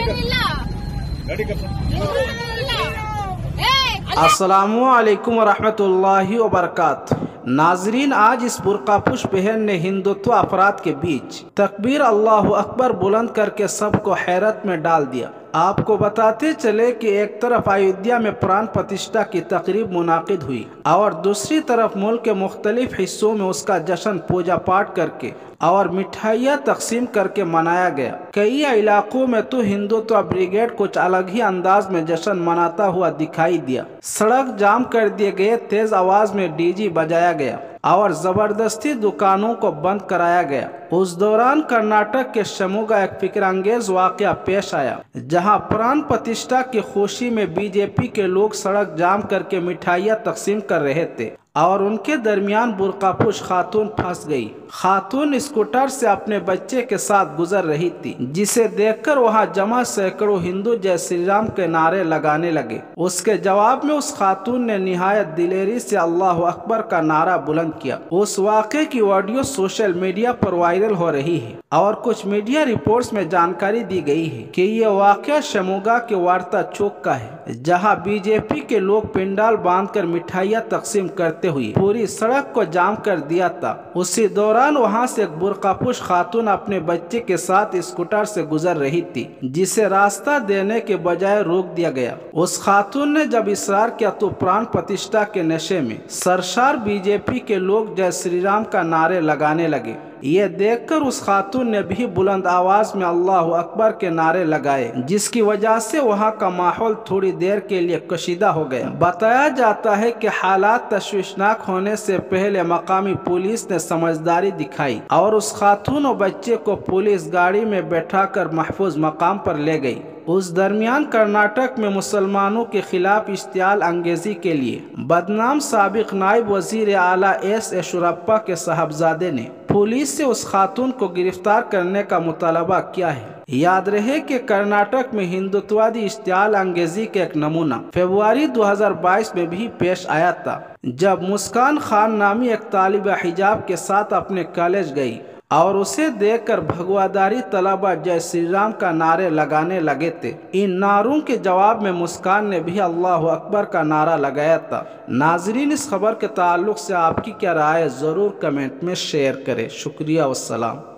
अस्सलामु अलैकुम वरहमतुल्लाहि वबरकातुहू। नाजरीन, आज इस बुर्कापुश बहन ने हिंदुत्व अफराद के बीच तकबीर अल्लाह अकबर बुलंद करके सबको हैरत में डाल दिया। आपको बताते चले कि एक तरफ अयोध्या में प्राण प्रतिष्ठा की तकरीब मुनाकिद हुई और दूसरी तरफ मुल्क के मुख्तलिफ हिस्सों में उसका जश्न पूजा पाठ करके और मिठाइयाँ तकसीम करके मनाया गया। कई इलाकों में तो हिंदुत्व ब्रिगेड कुछ अलग ही अंदाज में जश्न मनाता हुआ दिखाई दिया। सड़क जाम कर दिए गए, तेज आवाज में डीजे बजाया गया और जबरदस्ती दुकानों को बंद कराया गया। उस दौरान कर्नाटक के शिमोगा एक फिक्रअंगेज वाकया पेश आया, जहां प्राण प्रतिष्ठा की खुशी में बीजेपी के लोग सड़क जाम करके मिठाइयाँ तकसीम कर रहे थे और उनके दरमियान बुर्कापुश खातून फंस गई। खातून स्कूटर से अपने बच्चे के साथ गुजर रही थी, जिसे देखकर वहां जमा सैकड़ों हिंदू जय श्री राम के नारे लगाने लगे। उसके जवाब में उस खातून ने निहायत दिलेरी से अल्लाह अकबर का नारा बुलंद किया। उस वाक़े की ऑडियो सोशल मीडिया पर वायरल हो रही है और कुछ मीडिया रिपोर्ट्स में जानकारी दी गई है कि ये वाक़या शिमोगा के वार्ता चौक का है, जहां बीजेपी के लोग पिंडाल बांधकर मिठाइयाँ तकसीम करते हुए पूरी सड़क को जाम कर दिया था। उसी दौरान वहां से एक बुर्कापुश खातून अपने बच्चे के साथ स्कूटर से गुजर रही थी, जिसे रास्ता देने के बजाय रोक दिया गया। उस खातून ने जब इसरार किया तो प्राण प्रतिष्ठा के नशे में सरशार बीजेपी के लोग जय श्री राम का नारे लगाने लगे। ये देखकर उस खातून ने भी बुलंद आवाज में अल्लाह अकबर के नारे लगाए, जिसकी वजह से वहाँ का माहौल थोड़ी देर के लिए कशीदा हो गया। बताया जाता है कि हालात तशवीशनाक होने से पहले मकामी पुलिस ने समझदारी दिखाई और उस खातून और बच्चे को पुलिस गाड़ी में बैठाकर महफूज मकाम पर ले गई। उस दरमियान कर्नाटक में मुसलमानों के खिलाफ इश्तियाल अंगेजी के लिए बदनाम साबिक नायब वजीर आला एस येशुरप्पा के साहबजादे ने पुलिस से उस खातून को गिरफ्तार करने का मुतालबा किया है। याद रहे कि कर्नाटक में हिंदुत्ववादी इश्तियाल अंगेजी का एक नमूना फरवरी 2022 में भी पेश आया था, जब मुस्कान खान नामी एक तालिबा हिजाब के साथ अपने कॉलेज गई और उसे देखकर भगवादारी तलबा जय श्री राम का नारे लगाने लगे थे। इन नारों के जवाब में मुस्कान ने भी अल्लाह अकबर का नारा लगाया था। नाजरीन, इस खबर के ताल्लुक से आपकी क्या राय है, ज़रूर कमेंट में शेयर करें। शुक्रिया वस्सलाम।